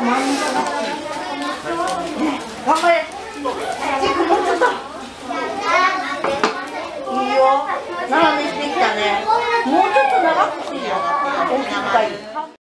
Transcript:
頑張れ。チックもうちょっと。いいよ。斜めしてきたね。もうちょっと長くしていいよ。大きくかいい。